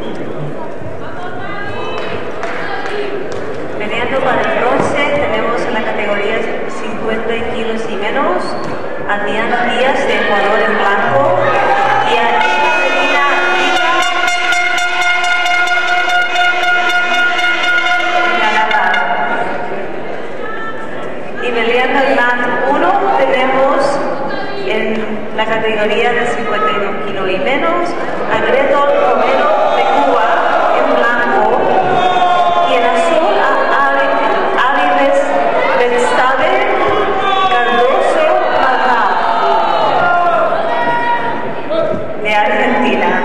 Peleando para el bronce tenemos en la categoría 50 kilos y menos a Diana Díaz de Ecuador en blanco y a Ekaterina en Canadá. Y peleando el blanco 1 tenemos en la categoría de 52 kilos y menos a Gretel Romero de Cuba en blanco y en azul a Aviles Verstappen Cardoso Magá de Argentina.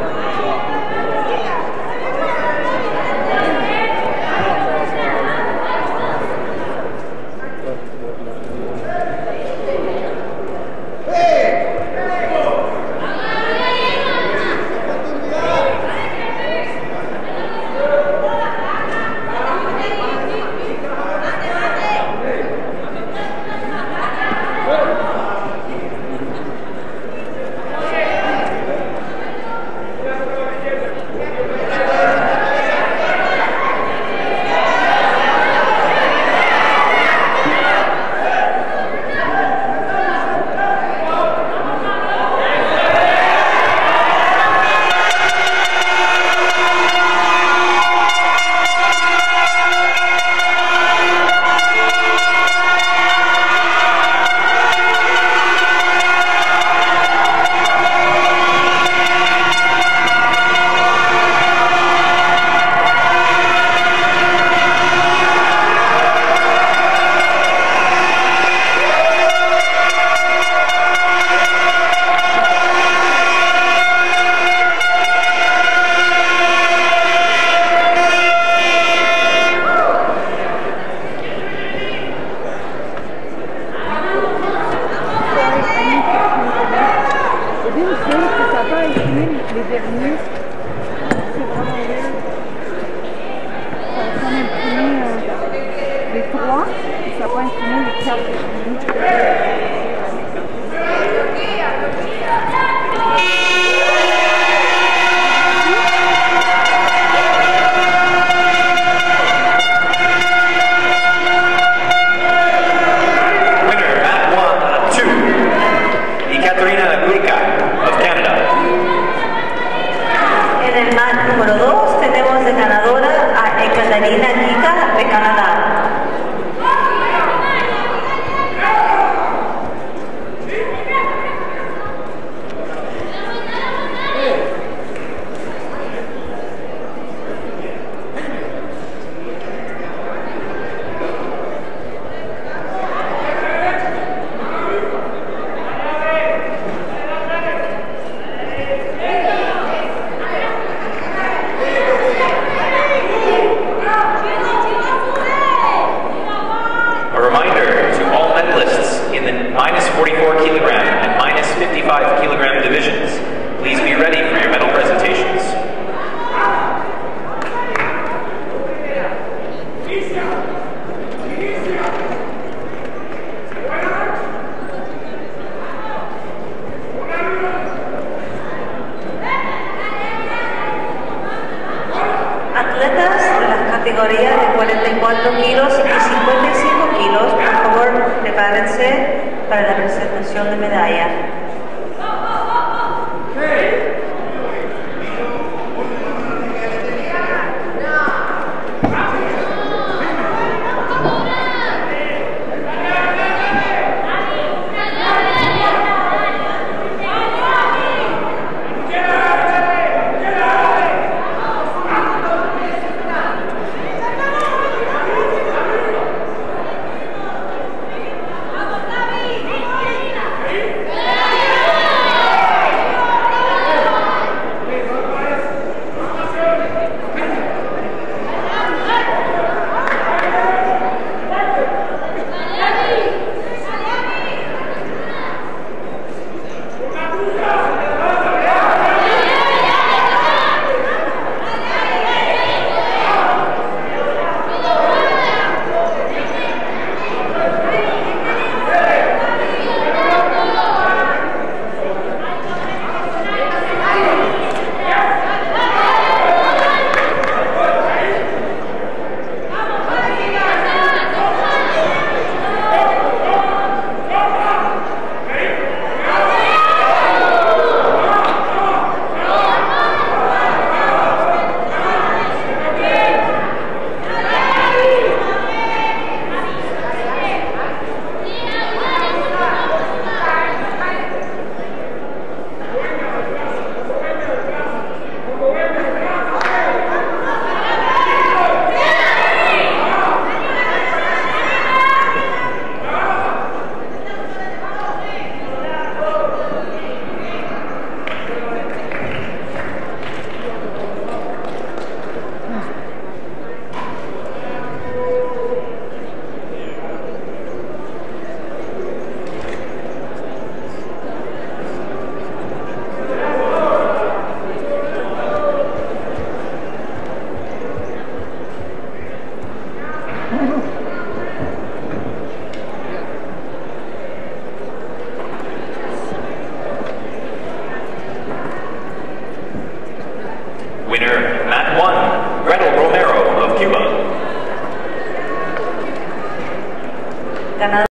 Les derniers, c'est vraiment bien. Ça a imprimé les 3, et ça va imprimer les 4 derniers. En el mat número 2 tenemos de ganadora a Ekaterina Kika de Canadá. Minus 44 kilogram and minus 55 kilogram divisions. Please be ready for your medal presentations. Atletas de las categorías de 44 kilos y 55 kilos, por favor, prepárense para la presentación de medallas.